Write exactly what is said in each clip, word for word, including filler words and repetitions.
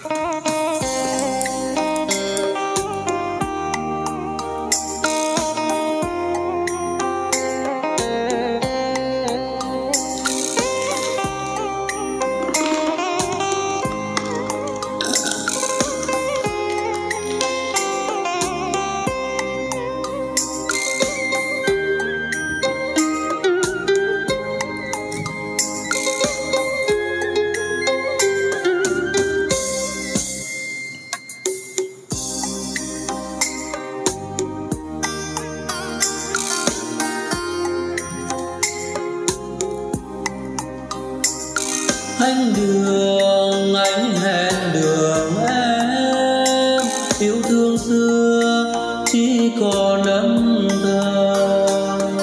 Anh đường anh hẹn đường em, yêu thương xưa chỉ còn âm thầm.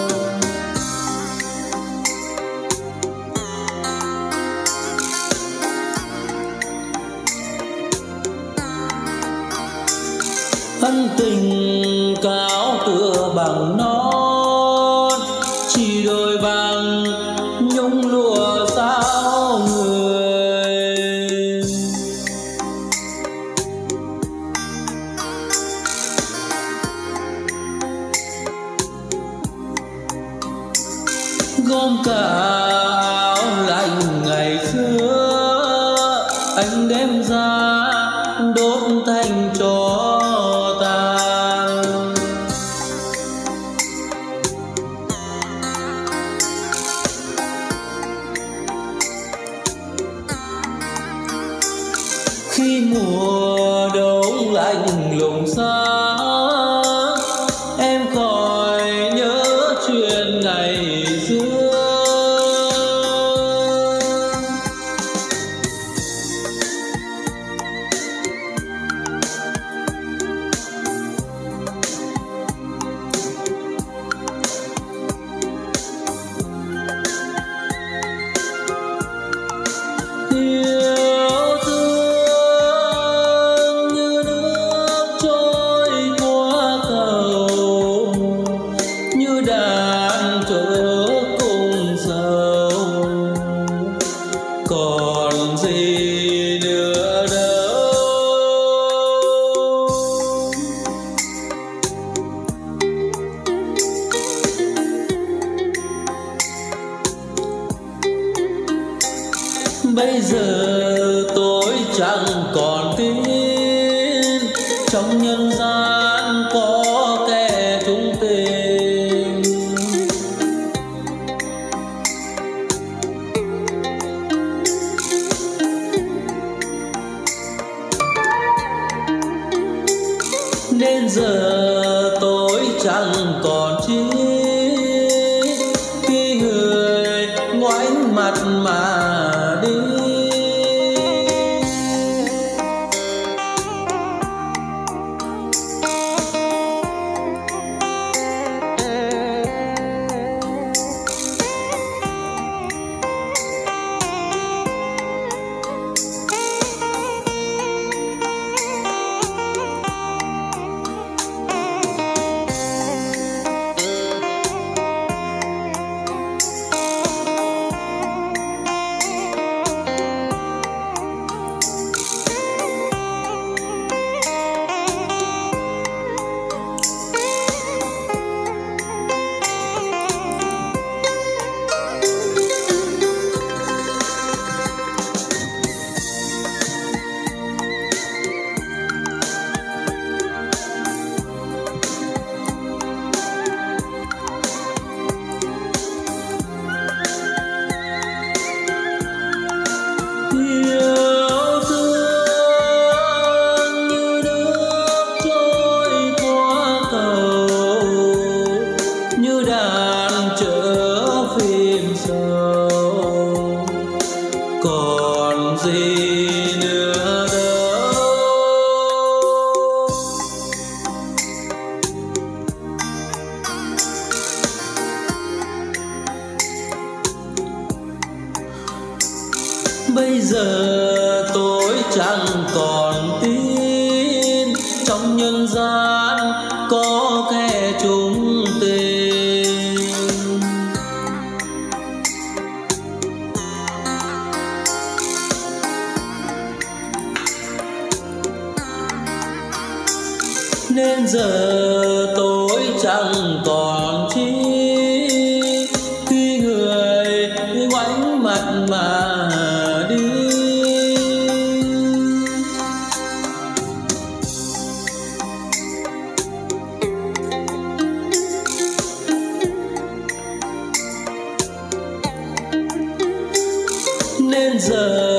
Ân tình cao tựa bằng non, chỉ đôi bằng nhung lụa sao người. Gom cả áo lạnh ngày xưa, anh đem ra đốt thành tro tàn. Khi mùa đông lạnh lùng xa, em khỏi nhớ chuyện ngày xưa. Yêu thương như nước trôi qua cầu, như đàn trở cùng sầu, còn gì nữa đâu. Bây giờ tôi chẳng còn tin trong nhân gian có kẻ chung tình. Đến giờ tôi chẳng còn chi khi người ngoảnh mặt mà đi. Còn gì nữa đâu. Bây giờ tôi chẳng còn tin trong nhân gian có kẻ chung tình. nên giờ tôi chẳng còn chi khi người ngoảnh mặt mà đi. Nên giờ